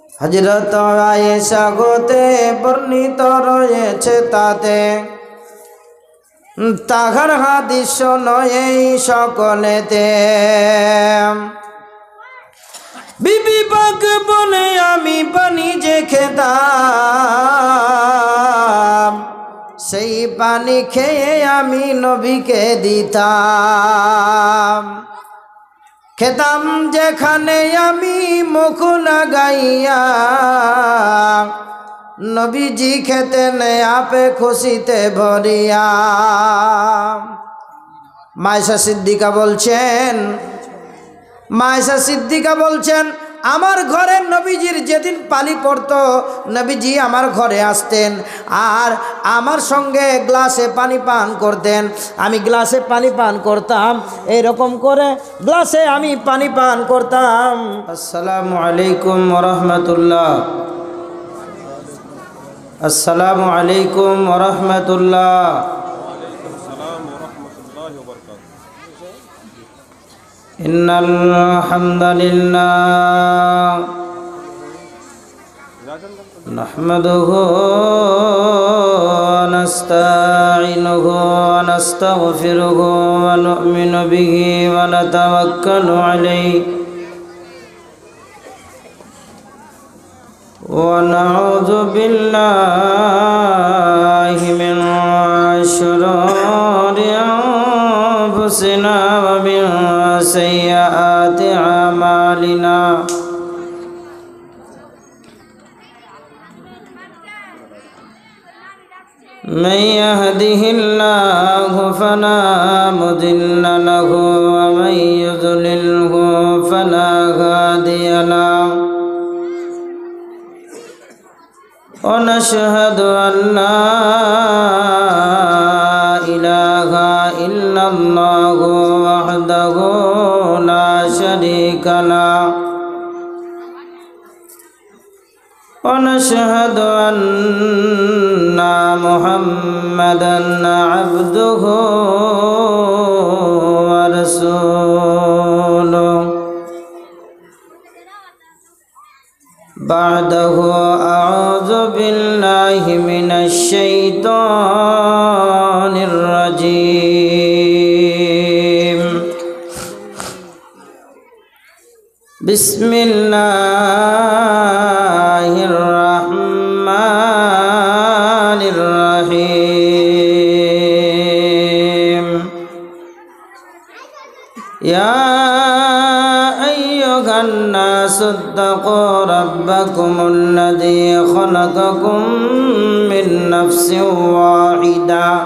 হযরত আয়েশা হতে বর্ণিত রয়েছে তাতে তাহার হাদিস নয় সকলেতে। বিবি পাক বলে আমি পানি যে খেতাম সেই পানি খেয়ে আমি নবীকে দিতাম। খেতাম যেখানে আমি মুখ লাগাইয়া নবীজি খেতেন আপে খুশিতে ভরিয়া। মায়েশা সিদ্দিকা বলছেন আমার ঘরে নবীজির যেদিন পালি পড়তো নবীজি আমার ঘরে আসতেন আর আমার সঙ্গে গ্লাসে পানি পান করতেন। আমি গ্লাসে পানি পান করতাম, এরকম করে গ্লাসে আমি পানি পান করতাম। আসসালামু আলাইকুম ওয়া রাহমাতুল্লাহ। আসসালামু আলাইকুম ওয়া রাহমাতুল্লাহ। ইন্নাল হামদালিল্লাহ নাহমাদুহু ওয়া নাস্তাঈনুহু ওয়া নাস্তাগফিরুহু ওয়া নু'মিনু বিহি ওয়া নাতাওয়াক্কালু আলাইহি ওয়া নাউযু বিল্লাহি মিন শুরুরি আনফুসিনা ওয়া মিন sayyiati a'malina man yahdihillahu fala mudilla lahu wa man yudlilhu fala hadiya lahu wa nashhadu an la ilaha illallah wahdahu la sharika lahu wa nashhadu anna muhammadan abduhu wa rasuluhu ba'dahu a'udzu billahi minasy syaithanir rajim. Bismillahirrahmanirrahim. Ya ayyuhan nasu ittaqu rabbakumul ladzi khalaqakum min nafsin wahidah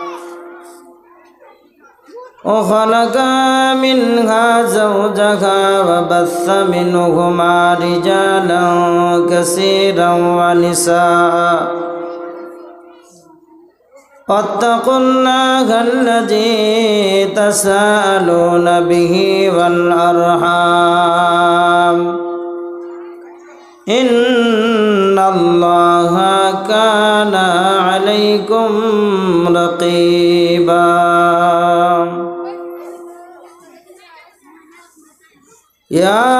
وخلق منها زوجها وبث منهما رجالا كثيرا ونساء واتقوا الله الذي تساءلون به والأرحام إن الله كان عليكم رقيبا. يا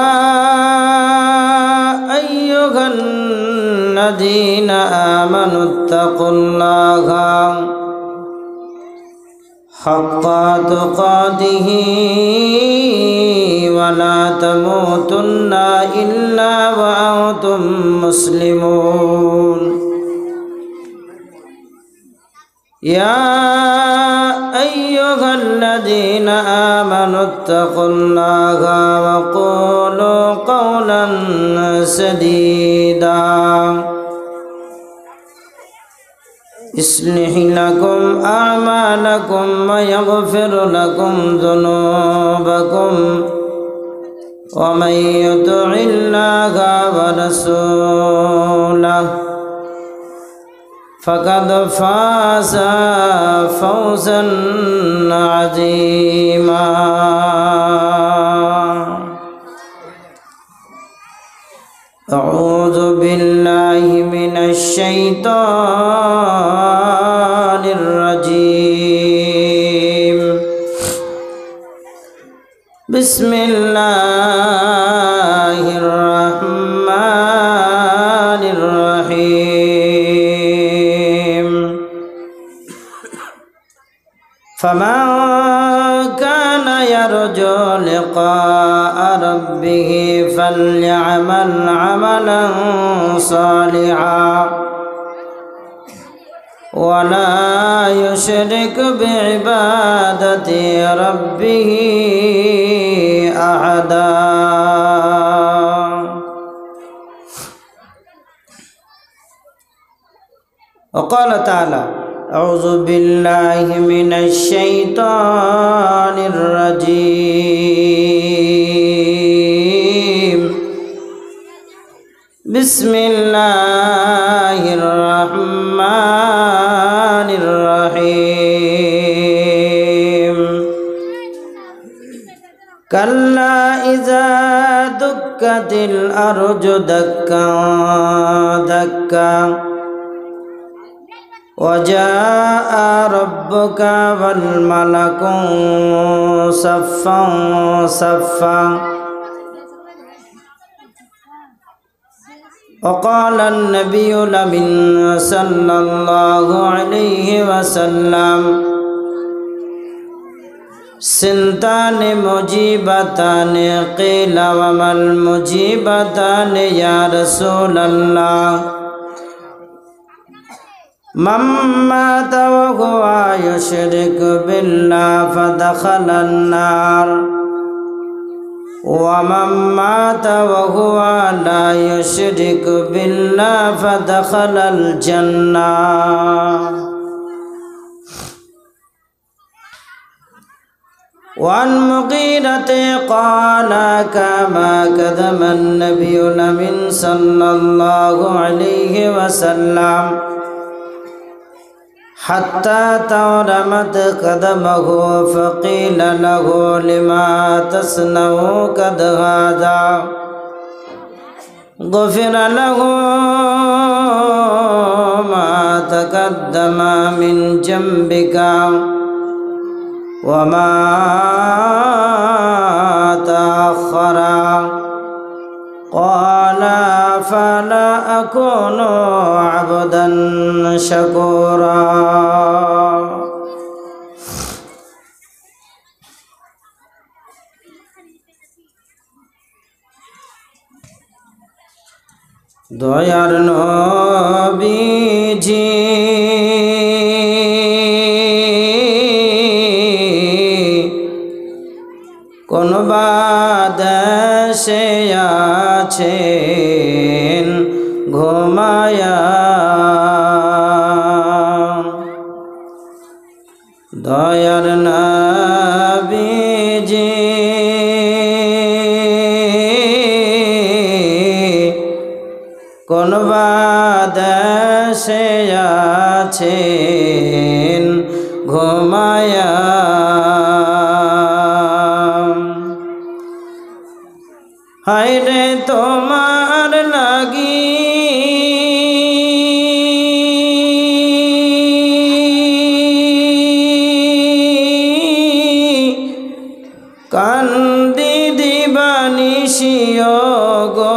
أيها الذين آمنوا اتقوا الله حق تقاته ولا تموتن إلا وأنتم مسلمون. يا أيها الذين آمنوا اتقوا الله وقولوا قولا سديدا يصلح لكم أعمالكم ويغفر لكم ذنوبكم ومن يطع الله ورسوله فقد فاز فوزا عظيما. أعوذ بالله من الشيطان الرجيم. بسم الله الرحمن فمن كان يرجو لقاء ربه فليعمل عملا صالحا ولا يشرك بعبادة ربه أحدا. وقال تعالى: أعوذ بالله من الشيطان الرجيم. بسم الله الرحمن الرحيم. كلا إذا دكت الأرض دكا دكا وجاء ربك والملك صفا صفا وقال النبي الأمين صلى الله عليه وسلم: سنتان مجيبتان قيل وما المجيبتان يا رسول الله؟ من مات وهو يشرك بالله فدخل النار ومن مات وهو لا يشرك بالله فدخل الجنة. وعن مغيرة قال: كما كذب النبي الأمين صلى الله عليه وسلم حتى تورمت قدمه فقيل له: لما تصنع قد هذا؟ غفر له ما تقدم من جنبك وما تأخر. قال: فلا أكون عبدا شكورا. দয়ার নবীজি কোন বাদেশে আছেন ঘুমায়া? দয়ার নবীজি কোন বাদেশে আছেন ঘুমায়া? হায়রে তোমার লাগি কান্দি দিবানিশিও গো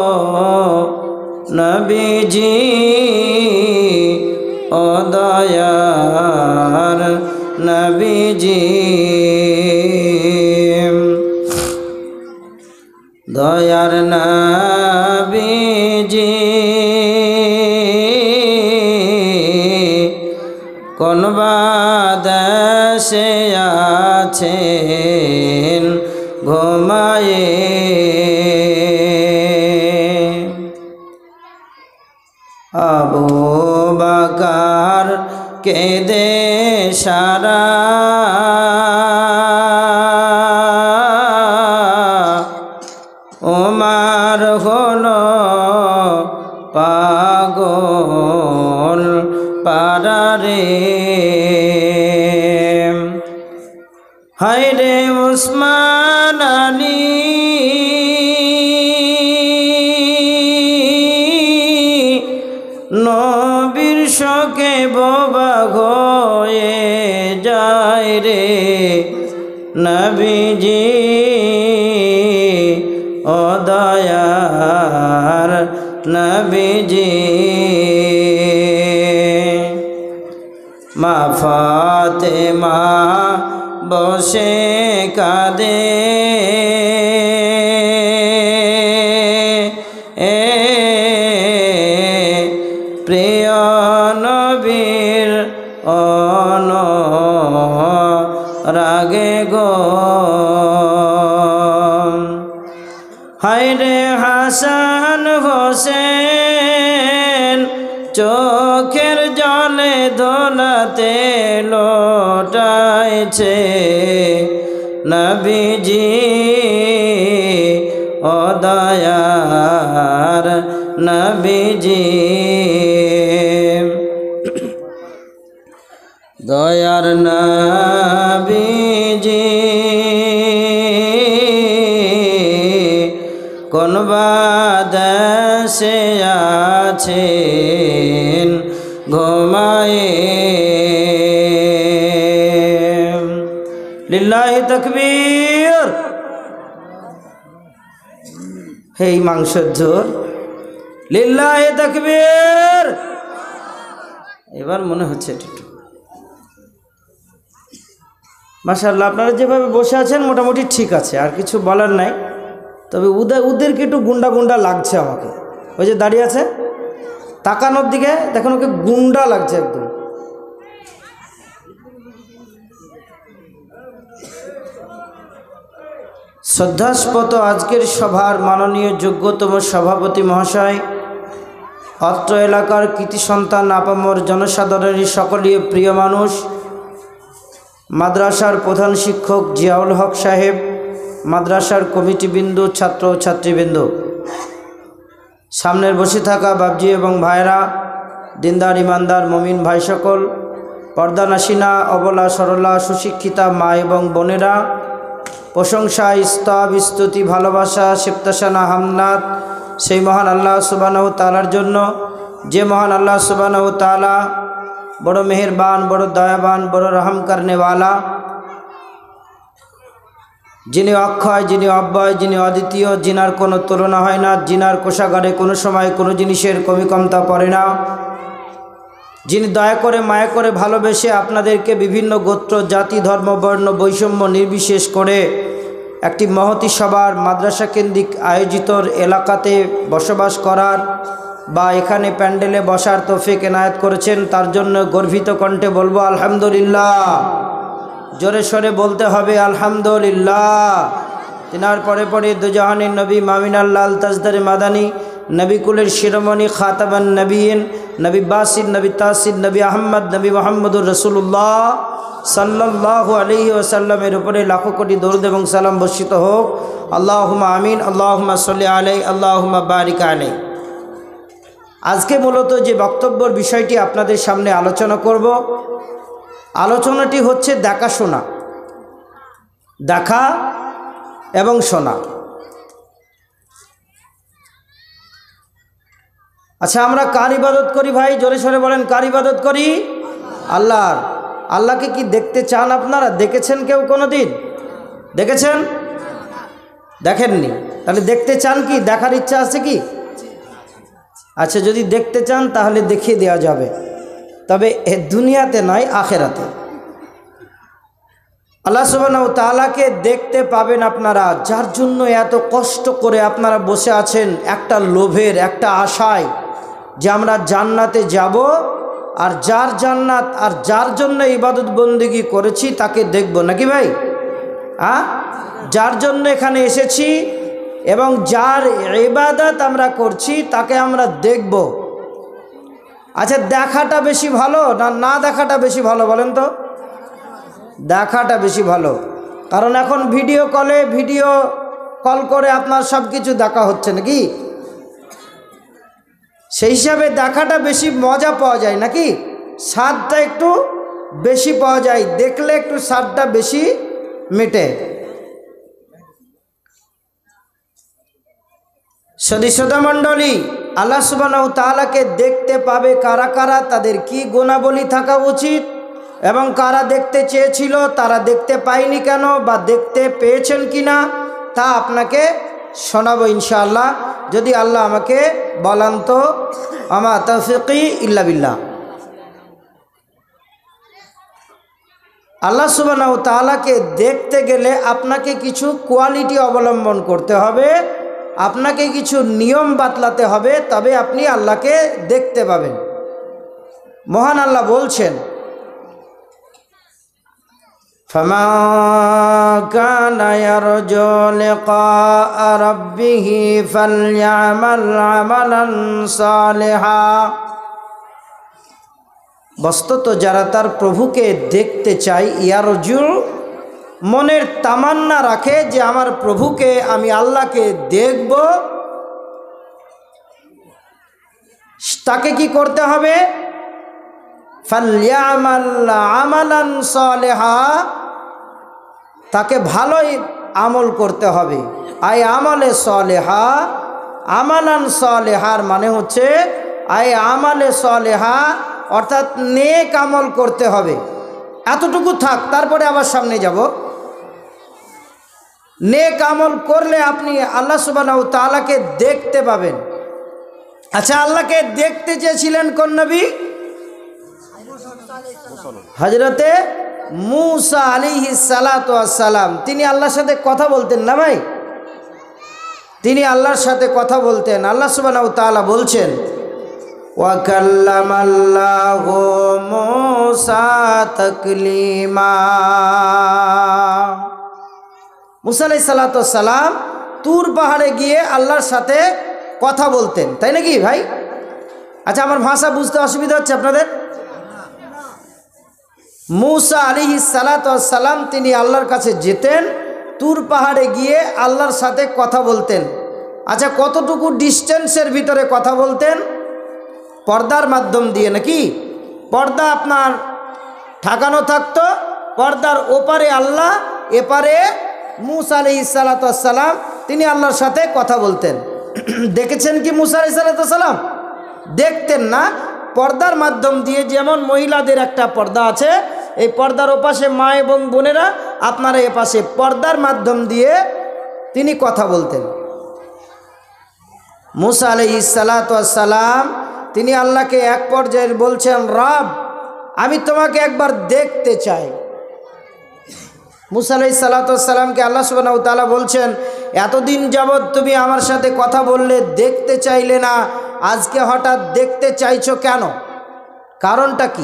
নবীজি ও দয়ার নবীজি। দয়ার নবীজি কোন বাদেশে আছেন ঘুমায়ে? আবু বকর কেঁদে সারা ওমর হলো পাগল পারারে। হায়রে উসমান আলী নবীর শোকে বোবা হয়ে যায় রে নবীজি ও দয়ার নবীজি। মা ফাতেমা বসে কাঁদে প্রিয় নবীর অনুরাগে গো। হায়রে হাসান হোসেন চোখের জলে দোলাতে লোটাইছে নবীজি ও দয়ার নবীজি, দয়ার নবীজি কোন বাদেশে আছেন ঘুমায়ে। লিল্লাহি তাকবীর। হেই মাংসের ঝোল, লিল্লাহি তাকবীর। এবার মনে হচ্ছে একটু মাশাআল্লাহ। আপনারা যেভাবে বসে আছেন মোটামুটি ঠিক আছে, আর কিছু বলার নাই। তবে ওদেরকে একটু গুন্ডা গুন্ডা লাগছে আমাকে। ওই যে দাঁড়িয়ে আছে তাকানোর দিকে দেখুন, ওকে গুন্ডা লাগছে একদম। শ্রদ্ধাস্পদ আজকের সভার মাননীয় যোগ্যতম সভাপতি মহাশয়, অত্র এলাকার কৃতি সন্তান আপামর জনসাধারণের সকলীয় প্রিয় মানুষ, মাদ্রাসার প্রধান শিক্ষক জিয়াউল হক সাহেব, মাদ্রাসার কমিটিবৃন্দ, ছাত্র ও ছাত্রীবৃন্দ, সামনের বসে থাকা বাবজি এবং ভাইরা, দিনদার ইমানদার মমিন ভাই সকল, পর্দা নাসিনা অবলা সরলা সুশিক্ষিতা মা এবং বোনেরা, প্রশংসা স্তব স্তুতি ভালোবাসা সেপ্তাসানা হামনাত সেই মহান আল্লাহ সুবহানাহু তাআলার জন্য, যে মহান আল্লাহ সুবহানাহু তাআলা বড় মেহেরবান, বড় দয়াবান, বড় রহম করনেওয়ালা, যিনি অক্ষয়, যিনি অব্যয়, যিনি অদ্বিতীয়, যিনার কোনো তুলনা হয় না, যিনার কোষাগারে কোনো সময় কোনো জিনিসের কমি কমতা পড়ে না, যিনি দয়া করে মায়া করে ভালোবেসে আপনাদেরকে বিভিন্ন গোত্র জাতি ধর্ম বর্ণ বৈষম্য নির্বিশেষ করে একটি মহতী সভার মাদ্রাসা কেন্দ্রিক আয়োজিত এলাকাতে বসবাস করার বা এখানে প্যান্ডেলে বসার তৌফিক এনায়েত করেছেন, তার জন্য গর্বিত কণ্ঠে বলবো আলহামদুলিল্লাহ। জোরে সরে বলতে হবে আলহামদুলিল্লাহ। তিনার পরে পরে দুজাহানের নবী মামিনাল লাল তাজদারে মাদানী, নবী কুলের শিরোমণি খাতাবান নবীন, নবী বাসির, নবী তাসির, নবী আহম্মদ, নবী মোহাম্মদুর রসুল্লাহ সাল্লাল্লাহু আলাইহি ওয়াসাল্লামের উপরে লাখো কোটি দরুদ এবং সালাম বর্ষিত হোক। আল্লাহুম্মা আমিন, আল্লাহুম্মা সাল্লি আলাইহি, আল্লাহুম্মা বারিক আলাইহি। আজকে মূলত যে বক্তব্যের বিষয়টি আপনাদের সামনে আলোচনা করব, আলোচনাটি হচ্ছে দেখাশোনা, দেখা এবং শোনা। আচ্ছা, আমরা কার ইবাদত করি ভাই? জোরে সরে বলেন, কার ইবাদত করি? আল্লাহর। আল্লাহকে কি দেখতে চান আপনারা? দেখেছেন কেউ কোনো দিন? দেখেছেন? দেখেননি? তাহলে দেখতে চান কি? দেখার ইচ্ছা আছে কি? আচ্ছা, যদি দেখতে চান তাহলে দেখিয়ে দেওয়া যাবে, তবে এ দুনিয়াতে নয়, আখেরাতে। আল্লাহ সুবহানাহু ওয়া তাআলাকে দেখতে পাবেন আপনারা, যার জন্য এত কষ্ট করে আপনারা বসে আছেন, একটা লোভের, একটা আশায় যে আমরা জান্নাতে যাব, আর যার জান্নাত আর যার জন্য ইবাদত বন্দেগী করেছি তাকে দেখব, নাকি ভাই? যার জন্য এখানে এসেছি এবং যার ইবাদত আমরা করছি তাকে আমরা দেখব। আচ্ছা, দেখাটা বেশি ভালো না না দেখাটা বেশি ভালো বলেন তো? দেখাটা বেশি ভালো, কারণ এখন ভিডিও কল করে আপনার সব কিছু দেখা হচ্ছে, নাকি? সেই হিসাবে দেখাটা বেশি মজা পাওয়া যায়, নাকি? স্বাদটা একটু বেশি পাওয়া যায়, দেখলে একটু স্বাদটা বেশি মেটে। সদস্যতা মণ্ডলী, আল্লাহ সুবহানাহু ওয়া তাআলাকে দেখতে পাবে কারা কারা, তাদের কি গুণাবলী থাকা উচিত, এবং কারা দেখতে চেয়েছিল তারা দেখতে পায়নি কেন, বা দেখতে পেয়েছেন কিনা, তা আপনাকে শোনাবো ইনশাআল্লাহ, যদি আল্লাহ আমাকে বলান তো। আমা তাওফীকি ইল্লা বিল্লাহ। আল্লাহ সুবহানাহু ওয়া তাআলাকে দেখতে গেলে আপনাকে কিছু কোয়ালিটি অবলম্বন করতে হবে, আপনাকে কিছু নিয়ম বাতলাতে হবে, তবে আপনি আল্লাহকে দেখতে পাবেন। মহান আল্লাহ বলছেন, ফামান কানা ইয়ারজু লিকা রাব্বিহি ফালইআমাল আমালান সালিহা। বস্তুত যারা তার প্রভুকে দেখতে চায়, ইয়ারজু মনের তামান্না রাখে যে আমার প্রভুকে আমি আল্লাহকে দেখব, তাকে কি করতে হবে? ফালইআমাল আমালান সালিহা, তাকে ভালোই আমল করতে হবে। আই আমালে সালেহা, আমালান সালেহার মানে হচ্ছে আই আমালে সালেহা, অর্থাৎ নেক আমল করতে হবে। এতটুকু থাক, তারপরে আবার সামনে যাব। নেক আমল করলে আপনি আল্লাহ সুবহানাহু ওয়া তাআলাকে দেখতে পাবেন। আচ্ছা, আল্লাহকে দেখতে চেয়েছিলেন কোন নবী? হযরতে মূসা আলাইহিস সালাতু ওয়াস সালাম। তিনি আল্লাহর সাথে কথা বলতেন না ভাই, তিনি আল্লাহর সাথে কথা বলতেন। আল্লাহ সুবহানাহু ওয়া তাআলা বলছেন, ওয়া কাল্লামাল্লাহু মূসা তাকলিমা। মূসা আলাইহিস সালাতু ওয়াস সালাম তুর পাহাড়ে গিয়ে আল্লাহর সাথে কথা বলতেন, তাই নাকি ভাই? আচ্ছা, আমার ভাষা বুঝতে অসুবিধা হচ্ছে আপনাদের? মূসা আলাইহিস সালাতু ওয়াস সালাম তিনি আল্লাহর কাছে যেতেন, তুর পাহাড়ে গিয়ে আল্লাহর সাথে কথা বলতেন। আচ্ছা, কতটুকু ডিস্টেন্সের ভিতরে কথা বলতেন? পর্দার মাধ্যম দিয়ে নাকি? পর্দা আপনার ঠাকানো থাকতো, পর্দার ওপারে আল্লাহ, এপারে মূসা আলাইহিস সালাতু ওয়াস সালাম, তিনি আল্লাহর সাথে কথা বলতেন। দেখেছেন কি মূসা আলাইহিস সালাতু ওয়াস সালাম? দেখতেন না, পর্দার মাধ্যম দিয়ে। যেমন মহিলাদের একটা পর্দা আছে, এই পর্দার ওপাশে মা এবং বোনেরা, আপনারা এপাশে পর্দার মাধ্যম দিয়ে তিনি কথা বলতেন। মূসা আলাইহিস সালাতু ওয়াস সালাম তিনি আল্লাহকে এক পর্যায়ে বলছেন, রব আমি তোমাকে একবার দেখতে চাই। মূসা আলাইহিস সালাতু ওয়াস সালামকে আল্লাহ সুবহানাহু ওয়া তাআলা বলছেন, এতদিন যাবৎ তুমি আমার সাথে কথা বললে, দেখতে চাইলে না, আজকে হঠাৎ দেখতে চাইছো কেন? কারণটা কি?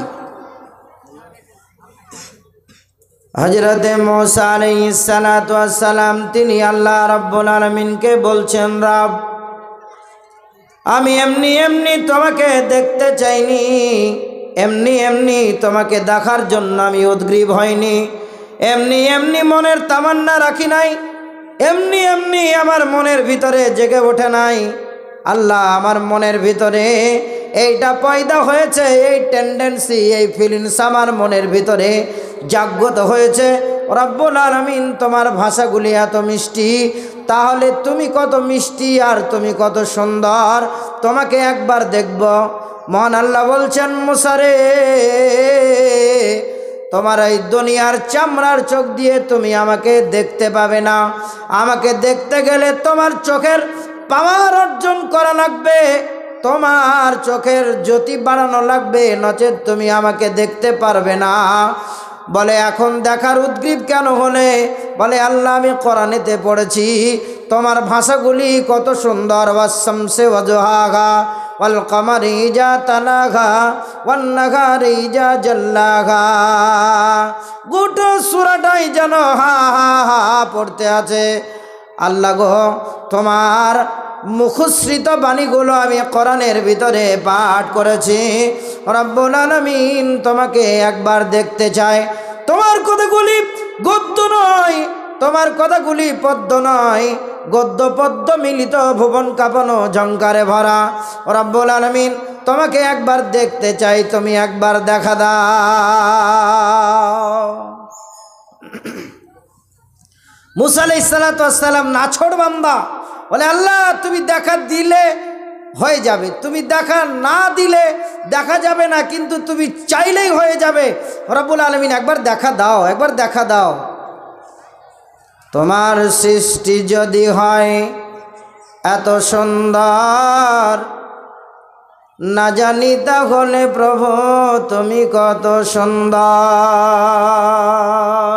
হযরতে মূসা আলাইহিস সালাতু ওয়াস সালাম তিনি আল্লাহ রাব্বুল আলামিনকে বলছেন, রব আমি এমনি এমনি তোমাকে দেখতে চাইনি, এমনি এমনি তোমাকে দেখার জন্য আমি উদ্গ্রীব হইনি, এমনি এমনি মনের তামান্না রাখি নাই, এমনি এমনি আমার মনের ভিতরে জেগে ওঠে নাই। আল্লাহ আমার মনের ভিতরে এইটা পয়দা হয়েছে, এই টেন্ডেন্সি, এই ফিলিংস আমার মনের ভিতরে জাগ্রত হয়েছে। রব্বুল আলামিন তোমার ভাষাগুলি এত মিষ্টি, তাহলে তুমি কত মিষ্টি আর তুমি কত সুন্দর, তোমাকে একবার দেখব। মহান আল্লাহ বলছেন, মূসা রে তোমার এই দুনিয়ার চামড়ার চোখ দিয়ে তুমি আমাকে দেখতে পাবে না। আমাকে দেখতে গেলে তোমার চোখের পাওয়ার অর্জন করা লাগবে, তোমার চোখের জ্যোতি বাড়ানো লাগবে, নচেত তুমি আমাকে দেখতে পারবে না। বলে এখন দেখার উদ্গ্রীব কেন হলে? বলে আল্লাহ আমি কোরআনেতে পড়েছি তোমার ভাষাগুলি কত সুন্দর। ওয়াস-শামসি ওয়া-দুহাহা ওয়াল-কমারি ইযা তালাহা ওয়ান-নাহারি ইযা জাল্লাহা। গোটা সূরাটাই যেন হা হা হা পড়তে আছে। আল্লাহ গো, তোমার মুখশ্রিত বাণীগুলো আমি কোরআনের ভিতরে পাঠ করেছি। রব্বুল আলামিন তোমাকে একবার দেখতে চায়। তোমার কথাগুলি গদ্য নয়, তোমার কথাগুলি পদ্য নয়, গদ্য পদ্য মিলিত ভুবন কাঁপানো ঝংকারে ভরা। রব্বুল আলামিন তোমাকে একবার দেখতে চাই, তুমি একবার দেখা দাও। মূসা আলাইহিস সালাতু ওয়াস সালাম নাছোড় বান্দা, বলে আল্লাহ তুমি দেখা দিলে হয়ে যাবে, তুমি দেখা না দিলে দেখা যাবে না, কিন্তু তুমি চাইলেই হয়ে যাবে। রব্বুল আলামিন একবার দেখা দাও, একবার দেখা দাও। তোমার সৃষ্টি যদি হয় এত সুন্দর, না জানি তাহলে প্রভু তুমি কত সুন্দর।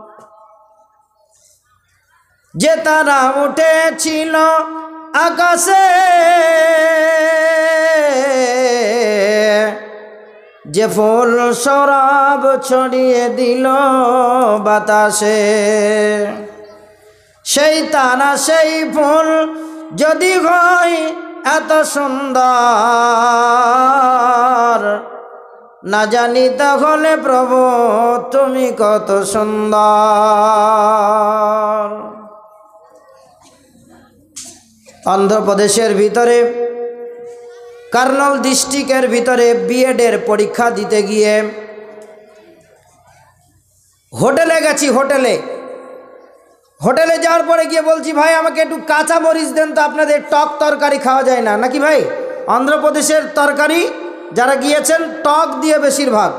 যে তারা উঠেছিল আকাশে, যে ফুল সরাব ছড়িয়ে দিল বাতাসে, সেই তারা সেই ফুল যদি হয় এত সুন্দর, না জানি তাহলে প্রভু তুমি কত সুন্দর। অন্ধ্রপ্রদেশের ভিতরে কার্নাল ডিস্ট্রিক্টের ভিতরে বিএডের পরীক্ষা দিতে গিয়ে হোটেলে গেছি। হোটেলে যাওয়ার পরে গিয়ে বলছি, ভাই আমাকে একটু কাঁচা মরিচ দেন তো, আপনাদের টক তরকারি খাওয়া যায় না নাকি ভাই? অন্ধ্রপ্রদেশের তরকারি যারা গিয়েছেন টক দিয়ে বেশিরভাগ।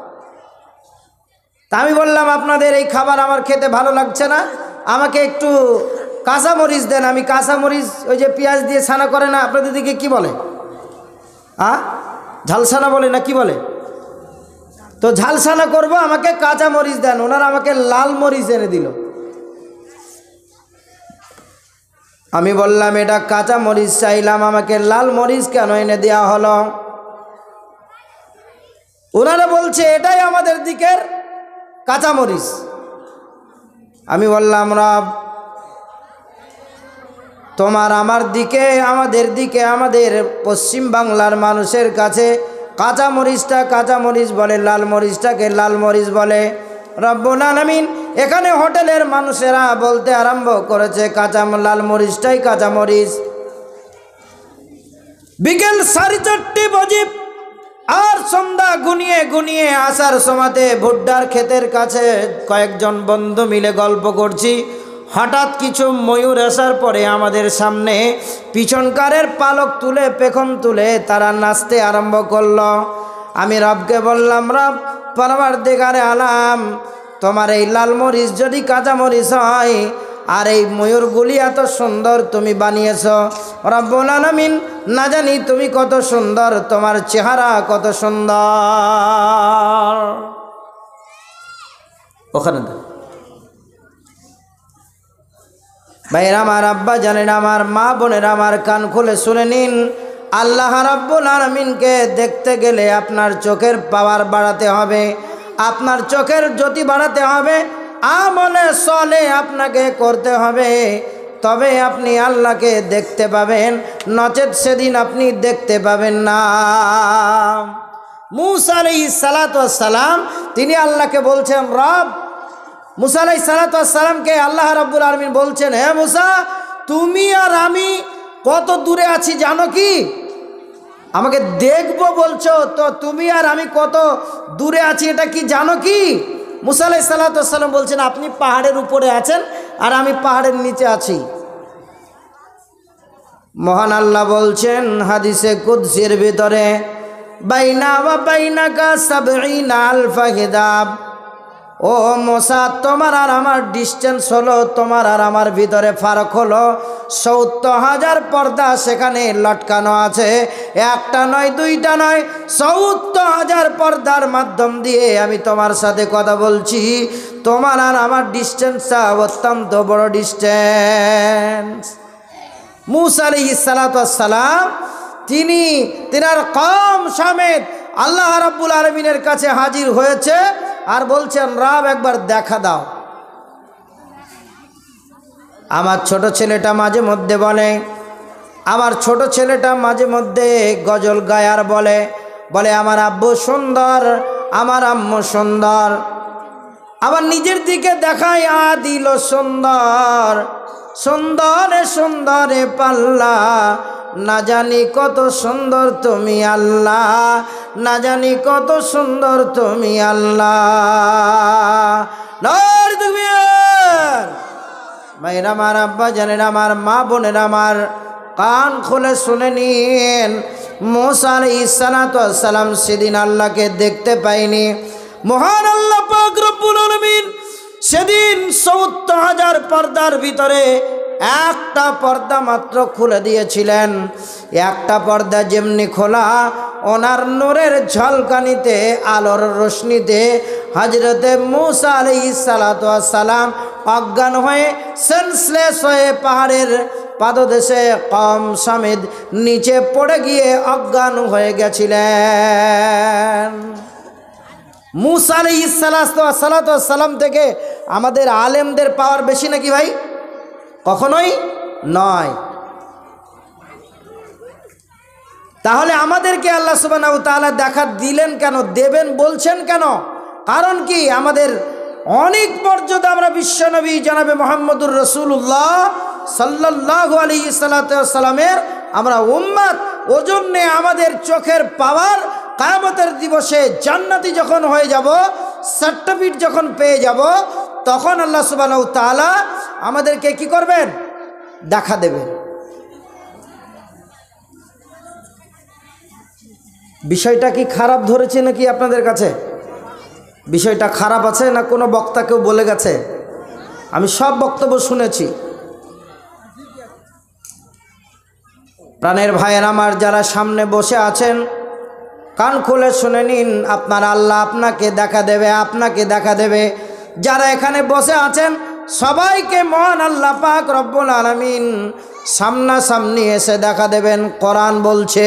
তা আমি বললাম আপনাদের এই খাবার আমার খেতে ভালো লাগছে না, আমাকে একটু কাঁচা মরিচ দেন। আমি কাঁচা মরিচ ওই যে পেঁয়াজ দিয়ে ছানা করে না, আপনাদের দিকে কি বলে? ঝালসানা বলে না কি বলে? তো ঝালসানা করব, আমাকে কাঁচা মরিচ দেন। ওনারা আমাকে লাল মরিচ এনে দিল। আমি বললাম এটা কাঁচা মরিচ চাইলাম, আমাকে লাল মরিচ কেন এনে দেওয়া হলো? ওনারা বলছে এটাই আমাদের দিকের কাঁচা মরিচ। আমি বললাম রব, তোমার আমার দিকে, আমাদের দিকে, আমাদের পশ্চিম বাংলার মানুষের কাছে কাঁচা মরিচটা কাঁচা মরিচ বলে, লাল মরিচটাকে লাল মরিচ বলে। রব্বুল আলামিন এখানে হোটেলের মানুষেরা বলতে আরম্ভ করেছে কাঁচা লাল মরিচটাই কাঁচা মরিচ। বিকেল 4:30 বাজে আর সন্ধ্যা গুনিয়ে গুনিয়ে আসার সময়তে ভুট্টার ক্ষেতের কাছে কয়েকজন বন্ধু মিলে গল্প করছি। হঠাৎ কিছু ময়ূর আসার পরে আমাদের সামনে পিছনকারের পালক তুলে পেখম তুলে তারা নাচতে আরম্ভ করলো। আমি রবকে বললাম, রব পরওয়ারদিগারে আলাম, তোমার এই লাল মরিচ যদি কাঁচা মরিচ হয় আর এই ময়ূরগুলি এত সুন্দর তুমি বানিয়েছ, রব্বুল আলামিন না জানি তুমি কত সুন্দর, তোমার চেহারা কত সুন্দর। ওখানে ভাইরা আমার, আব্বা জানেন আমার, মা বোনেরা আমার, কান খুলে শুনে নিন। আল্লাহ রাব্বুল আলামিনকে দেখতে গেলে আপনার চোখের পাওয়ার বাড়াতে হবে, আপনার চোখের জ্যোতি বাড়াতে হবে, আমলে সলে আপনাকে করতে হবে, তবে আপনি আল্লাহকে দেখতে পাবেন, নচেত সেদিন আপনি দেখতে পাবেন না। মুসা আলাইহিস সালাতু ওয়াস সালাম তিনি আল্লাহকে বলছেন, রব, মুসা আলাইহিস সালাতু ওয়াস সালামকে আল্লাহ রাব্বুল আলামিন বলছেন, হে মুসা, তুমি আর আমি কত দূরে আছি জানো কি? আমাকে দেখবো বলছো, তো তুমি আর আমি কত দূরে আছি এটা কি জানো কি? মুসা আলাইহিস সালাতু ওয়াস সালাম বলছেন, আপনি পাহাড়ের উপরে আছেন আর আমি পাহাড়ের নিচে আছি। মহান আল্লাহ বলছেন হাদিসে কুদসির ভিতরে, বাইনা ওয়া বাইনাকা সাবঈনা আলফা হিজাব, ও মুসা, তোমার আর আমার ডিস্টেন্স হলো, তোমার আর আমার ভিতরে ফারাক হলো ৭০,০০০ পর্দা সেখানে লটকানো আছে। একটা নয়, দুইটা নয়, ৭০,০০০ পর্দার মাধ্যম দিয়ে আমি তোমার সাথে কথা বলছি। তোমার আর আমার ডিস্টেন্সটা অত্যন্ত বড় ডিস্টেন্স। মুসা আলাইহিস সালাতু ওয়াস সালাম তিনার কওম সমেত আল্লাহ রাব্বুল আলামিনের কাছে হাজির হয়েছে আর বলছেন, রব একবার দেখা দাও। আমার ছোট ছেলেটা মাঝে মধ্যে বলে, আমার ছোট ছেলেটা মাঝে মধ্যে গজল গায় আর বলে আমার আব্বু সুন্দর, আমার আম্মু সুন্দর। আবার নিজের দিকে দেখায় দিল সুন্দর, সুন্দরে সুন্দরে পাল্লা, না জানি কত সুন্দর তুমি আল্লাহ, না জানি কত সুন্দর তুমি আল্লাহ। ভাইরা আমার, আব্বা জানেন আমার, মা বোনের আমার, কান খুলে শুনে নিন। মুসা আলাইহিস সালাতু ওয়াস সালাম সেদিন আল্লাহকে দেখতে পায়নি। মহান আল্লাহ পাক রব্বুল আলামিন সেদিন ৭০,০০০ পর্দার ভিতরে একটা পর্দা মাত্র খুলে দিয়েছিলেন। একটা পর্দা যেমনি খোলা, ওনার নূরের ঝলকানিতে, আলোর রোশনিতে হযরতে মূসা আলাইহিস সালাতু ওয়াস সালাম অজ্ঞান হয়ে, সেন্সলেস হয়ে পাহাড়ের পাদদেশে কম সমেত নিচে পড়ে গিয়ে অজ্ঞান হয়ে গেছিলেন। মূসা আলাইহিস সালাতু ওয়াস সালাম থেকে আমাদের আলেমদের পাওয়ার বেশি নাকি ভাই? কখনোই নয়। তাহলে আমাদেরকে আল্লাহ সুবহানাহু ওয়া তাআলা দেখা দিলেন কেন, দেবেন বলছেন কেন? কারণ কি? আমাদের অনেক মর্যাদা, আমরা বিশ্বনবী জনাবে মুহাম্মদুর রাসূলুল্লাহ সাল্লাল্লাহু আলাইহি সাল্লামের আমরা উম্মত। ওজন্যে আমাদের চোখের পাওয়ার কিয়ামতের দিবসে জান্নাতি যখন হয়ে যাব, সার্টিফিকেট যখন পেয়ে যাব, তখন আল্লাহ সুবহানাহু ওয়া তাআলা আমাদেরকে কি করবেন? দেখা দেবেন। বিষয়টা কি খারাপ ধরেছে নাকি আপনাদের কাছে? বিষয়টা খারাপ আছে না কোনো বক্তাকেও বলে গেছে? আমি সব বক্তব্য শুনেছি। প্রাণের ভাইয়ের আমার, যারা সামনে বসে আছেন, কান খুলে শুনে নিন, আপনার আল্লাহ আপনাকে দেখা দেবে, আপনাকে দেখা দেবে। যারা এখানে বসে আছেন সবাইকে মহান আল্লাহ পাক রব্বুল আলামিন সামনাসামনি এসে দেখা দেবেন। কোরআন বলছে,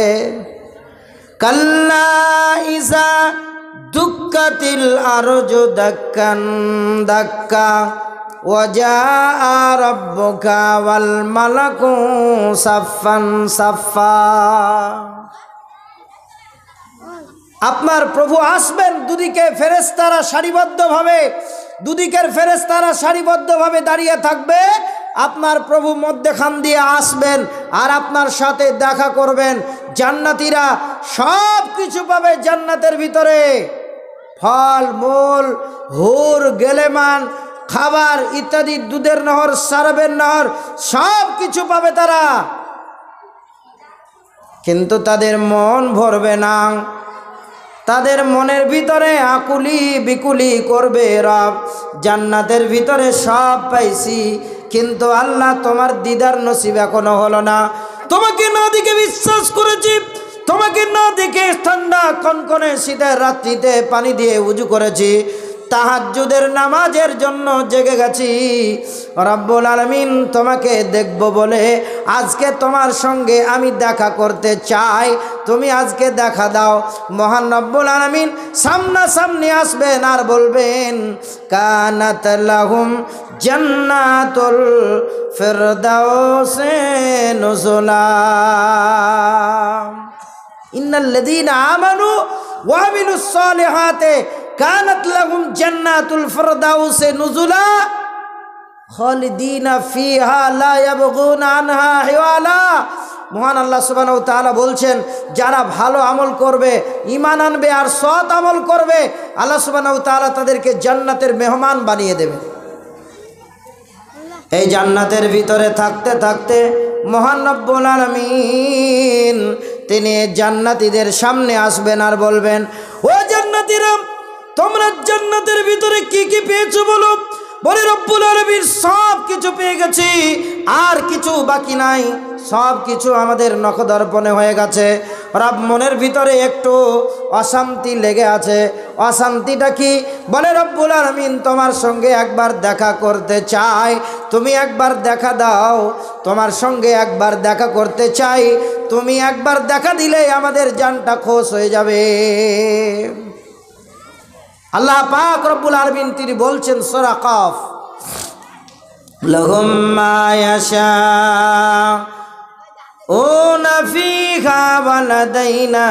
কাল্লা ইজা দুক্কাতিল আরজু দাক্কান দাক্কা ওয়াজা রাব্বুকা ওয়াল মালাকু সাফফান সাফফা। আপনার প্রভু আসবেন, দুদিকে ফেরেশতারা সারিবদ্ধভাবে, দুদিকের ফেরেশতারা সারিবদ্ধভাবে দাঁড়িয়ে থাকবে। আপনার প্রভু মধ্যখান দিয়ে আসবেন আর আপনার সাথে দেখা করবেন। জান্নাতীরা সব কিছু পাবে জান্নাতের ভিতরে, ফল মূল, হুর গেলেমান, খাবার ইত্যাদি, দুধের নহর, শরাবের নহর, সব কিছু পাবে তারা। কিন্তু তাদের মন ভরবে না, তাদের মনের ভিতরে আকুলি বিকুলি করবে। রব, জান্নাতের ভিতরে সব পাইছি, কিন্তু আল্লাহ তোমার দিদার নসিব এখনো হলো না। তোমাকে না দেখে বিশ্বাস করেছি, তোমাকে না দেখে ঠান্ডা কনকনে শীতের রাত্রিতে পানি দিয়ে উজু করেছি, তাহাজ্জুদের নামাজের জন্য জেগে গেছি। রব্বুল আলামিন তোমাকে দেখব বলে আজকে তোমার সঙ্গে আমি দেখা করতে চাই, তুমি আজকে দেখা দাও। মহান রব্বুল আলামিন সামনাসামনি আসবেন আর বলবেন, কানাত লাহুম জান্নাতুল ফিরদাউসে নুজুলা ইন্নাল্লাযীনা আমানু ওয়া আমিলুস সালিহাতি কানাত লাহুম জান্নাতুল ফিরদাউসে নুজুলা খালিদিনা ফিহা লা ইয়াবগুনা আনহা হিওয়ালা। মহান আল্লাহ সুবহানাহু ওয়া তাআলা বলছেন, যারা ভালো আমল করবে, ঈমান আনবে আর সৎ আমল করবে, আল্লাহ সুবহানাহু ওয়া তাআলা তাদেরকে জান্নাতের মেহমান বানিয়ে দেবে। এই জান্নাতের ভিতরে থাকতে থাকতে মহান রব্বুল আলামিন তিনি জান্নাতীদের সামনে আসবেন আর বলবেন, ও জান্নাতীরা, তোমরা জান্নাতের ভিতরে কি কি পেয়েছো বলো? বলে, রব্বুল আলামিন সব কিছু পেয়ে গেছি, আর কিছু বাকি নাই, সব কিছু আমাদের নখদর্পণে হয়ে গেছে। রব, মনের ভিতরে একটু অশান্তি লেগে আছে। অশান্তিটা কি? বলে, রব্বুল আলামিন তোমার সঙ্গে একবার দেখা করতে চাই, তুমি একবার দেখা দাও, তোমার সঙ্গে একবার দেখা করতে চাই, তুমি একবার দেখা দিলে আমাদের জানটা খোশ হয়ে যাবে। আল্লাহ পাক রব্বুল আলামিন তিনি বলছেন সূরা কাফ, লাহুম মা ইয়াশাউনা ফিহা ওয়া লাদাইনা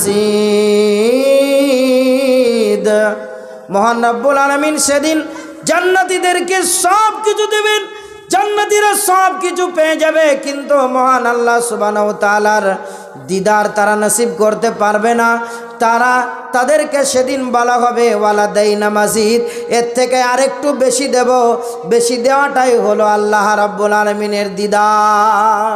মাজিদ। মহান রব্বুল আলামিন সেদিন জান্নাতীদেরকে সব কিছু দেবেন, জান্নাতীরা সব কিছু পেয়ে যাবে, কিন্তু মহান আল্লাহ সুবহানাহু ওয়া তাআলার দিদার তারা নসিব করতে পারবে না। তাদেরকে সেদিন বলা হবে ওয়ালাদাইনা মাজিদ, এর থেকে আরেকটু বেশি দেব। বেশি দেওয়াটাই হলো আল্লাহ রাব্বুল আলামিনের দিদার।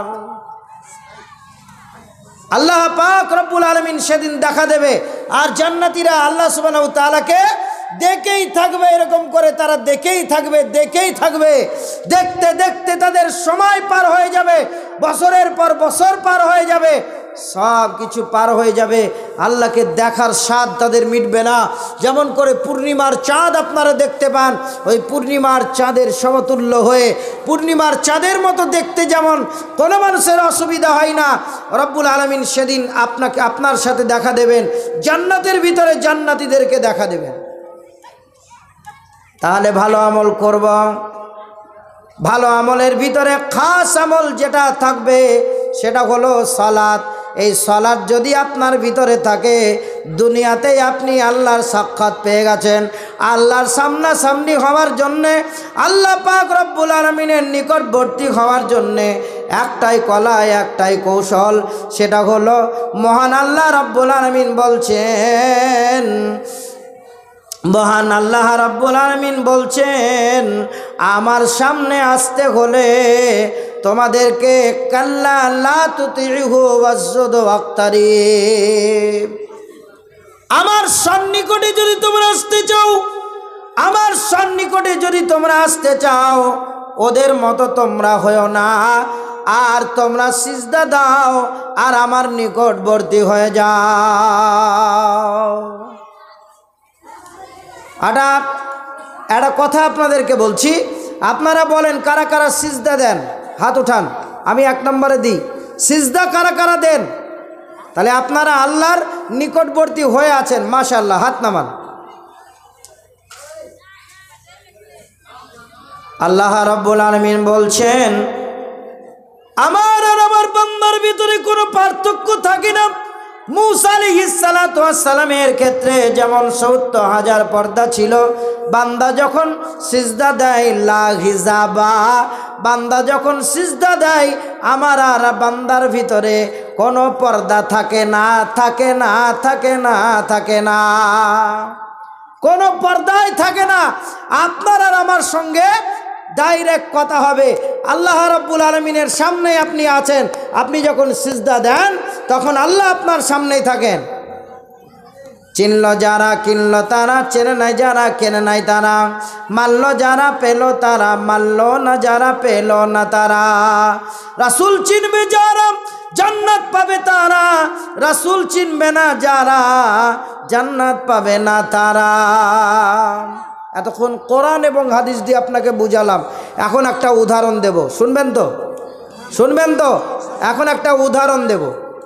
আল্লাহ পাক রব্বুল আলামিন সেদিন দেখা দেবে, আর জান্নাতীরা আল্লাহ সুবহানাহু ওয়া তাআলাকে দেখেই থাকবে, এরকম করে তারা দেখেই থাকবে, দেখেই থাকবে। দেখতে দেখতে তাদের সময় পার হয়ে যাবে, বছরের পর বছর পার হয়ে যাবে, সব কিছু পার হয়ে যাবে, আল্লাহকে দেখার স্বাদ তাদের মিটবে না। যেমন করে পূর্ণিমার চাঁদ আপনারা দেখতে পান, ওই পূর্ণিমার চাঁদের সমতুল্য হয়ে পূর্ণিমার চাঁদের মতো দেখতে যেমন কোনো মানুষের অসুবিধা হয় না, রব্বুল আলামিন সেদিন আপনাকে আপনার সাথে দেখা দেবেন, জান্নাতের ভিতরে জান্নাতীদেরকে দেখা দেবেন। তাহলে ভালো আমল করব। ভালো আমলের ভিতরে খাস আমল যেটা থাকবে সেটা হলো সালাত। এই সালাত যদি আপনার ভিতরে থাকে, দুনিয়াতেই আপনি আল্লাহর সাক্ষাৎ পেয়ে গেছেন। আল্লাহর সামনাসামনি হওয়ার জন্যে, আল্লাহ পাক রব্বুল আলামিনের নিকটবর্তী হওয়ার জন্যে একটাই কলা, একটাই কৌশল, সেটা হলো মহান আল্লাহ রব্বুল আলামিন বলছেন, মহান আল্লাহ রাব্বুল আলামিন বলছেন, আমার সামনে আসতে হলে তোমাদেরকে কাল্লা লা তুতিহু ওয়াসজুদু ওয়াক্তারিব। আমার সন্নিকটে যদি তোমরা আসতে চাও, আমার সন্নিকটে যদি তোমরা আসতে চাও, ওদের মতো তোমরা হয়ো না, আর তোমরা সিজদা দাও আর আমার নিকটবর্তী হয়ে যাও। একটা কথা আপনাদেরকে বলছি, আপনারা বলেন কারা কারা সিজদা দেন? হাত উঠান, আমি 1 নম্বরে দিই। সিজদা কারা কারা দেন? তাহলে আপনারা আল্লাহর নিকটবর্তী হয়ে আছেন, মাশাআল্লাহ, হাত নামান। আল্লাহ রাব্বুল আলামিন বলছেন, আমার আর আমার বান্দার ভিতরে কোনো পার্থক্য থাকে না। মূসা আলাইহিস সালাতু ওয়াস সালামের ক্ষেত্রে যেমন ৭০,০০০ পর্দা ছিল, বান্দা যখন সিজদা দেয় লা হিজাবা, বান্দা যখন সিজদা দেয় আমার আর বান্দার ভিতরে কোনো পর্দা থাকে না, থাকে না, থাকে না, থাকে না, কোনো পর্দাই থাকে না। আপনার আর আমার সঙ্গে ডাইরেক্ট কথা হবে। আল্লাহ রাব্বুল আলামিনের সামনে আপনি আছেন, আপনি যখন সিজদা দেন তখন আল্লাহ আপনার সামনেই থাকেন। চিনল যারা কিনল তারা, চেনে নাই যারা কেনে নাই তারা, মানল যারা পেল তারা, মানল না যারা পেল না তারা। রাসূল চিনবে যারা জান্নাত পাবে তারা, রাসূল চিনবে না যারা জান্নাত পাবে না তারা। এতক্ষণ কোরআন এবং হাদিস দিয়ে আপনাকে বুঝালাম, এখন একটা উদাহরণ দেব, শুনবেন তো? শুনবেন তো? এখন একটা উদাহরণ দেব।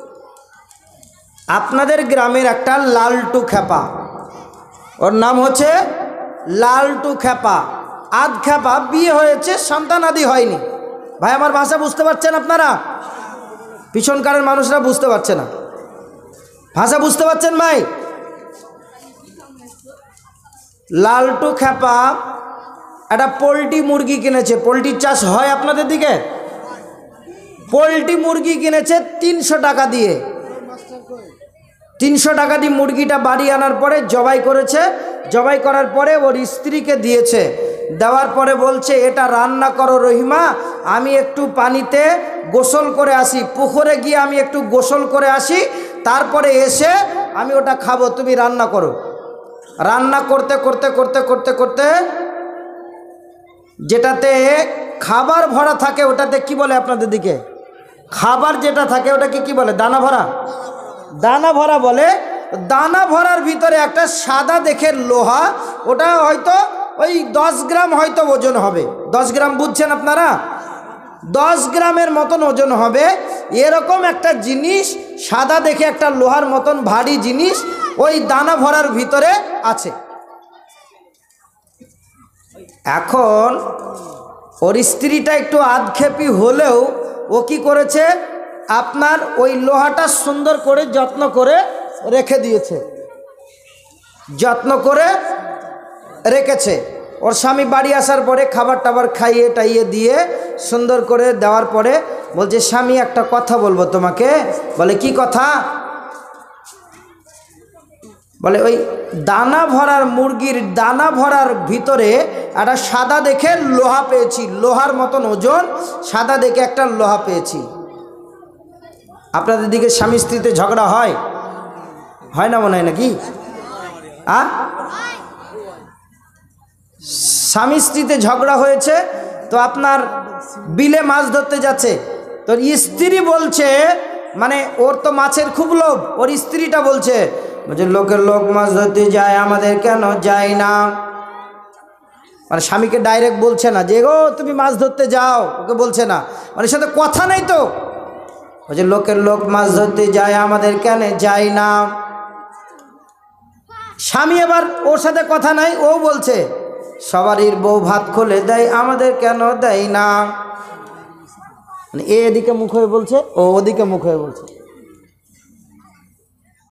আপনাদের গ্রামের একটা লালটু খেপা, ওর নাম হচ্ছে লালটু খেপা, আধ খেপা, বিয়ে হয়েছে, সন্তান আদি হয়নি। ভাই আমার ভাষা বুঝতে পারছেন আপনারা? পিছনকারের মানুষরা বুঝতে পারছে না, ভাষা বুঝতে পারছেন ভাই? লালটু খেপা একটা পোলট্রি মুরগি কিনেছে। পোলট্রির চাষ হয় আপনাদের দিকে? পোলট্রি মুরগি কিনেছে 300 টাকা দিয়ে। 300 টাকা দিয়ে মুরগিটা বাড়ি আনার পরে জবাই করেছে, জবাই করার পরে ওর স্ত্রীকে দিয়েছে। দেওয়ার পরে বলছে, এটা রান্না করো রহিমা, আমি একটু পানিতে গোসল করে আসি, পুকুরে গিয়ে আমি একটু গোসল করে আসি, তারপরে এসে আমি ওটা খাবো, তুমি রান্না করো। রান্না করতে করতে করতে করতে করতে যেটাতে খাবার ভরা থাকে ওটাতে কি বলে আপনাদের দিকে? খাবার যেটা থাকে ওটাকে কি বলে? দানা ভরা, দানা ভরা বলে। দানা ভরার ভিতরে একটা সাদা দেখে লোহা, ওটা হয়তো ওই 10 গ্রাম হয়তো ওজন হবে। 10 গ্রাম বুঝছেন আপনারা? 10 গ্রামের মতন ওজন হবে। এরকম একটা জিনিস সাদা দেখে একটা লোহার মতন ভারী জিনিস ওই দানা ভরার ভিতরে আছে। এখন ওর স্ত্রীটা একটু আধখেপি হলেও ও কি করেছে, আপনার ওই লোহাটা সুন্দর করে যত্ন করে রেখে দিয়েছে, যত্ন করে রেখেছে। ওর স্বামী বাড়ি আসার পরে খাবার টাবার খাইয়ে টাইয়ে দিয়ে সুন্দর করে দেওয়ার পরে বলছে, স্বামী একটা কথা বলবো তোমাকে। বলে, কি কথা? বলে, ওই দানা ভরার মুরগির দানা ভরার ভিতরে একটা সাদা দেখে লোহা পেয়েছি, লোহার মতন ওজন, সাদা দেখে একটা লোহা পেয়েছি। আপনাদের দিকে স্বামী স্ত্রীতে ঝগড়া হয়? হয় না মনে হয় নাকি? স্বামী স্ত্রীতে ঝগড়া হয়েছে, তো আপনার বিলে মাছ ধরতে যাচ্ছে, তো স্ত্রী বলছে, মানে ওর তো মাছের খুব লোভ, ওর স্ত্রীটা বলছে লোকের লোক মাছ ধরতে যায়, আমাদের কেন যায় না। মানে স্বামীকে ডাইরেক্ট বলছে না যে গো তুমি মাছ ধরতে যাও, ওকে বলছে না, মানে সাথে কথা নাই তো, লোকের লোক মাছ ধরতে যায়, আমাদের কেন যায় না। স্বামী এবার ওর সাথে কথা নাই, ও বলছে সবারই বউ ভাত খুলে দেয়, আমাদের কেন দেয় না। মানে এদিকে মুখ হয়ে বলছে, ও ওদিকে মুখ হয়ে বলছে।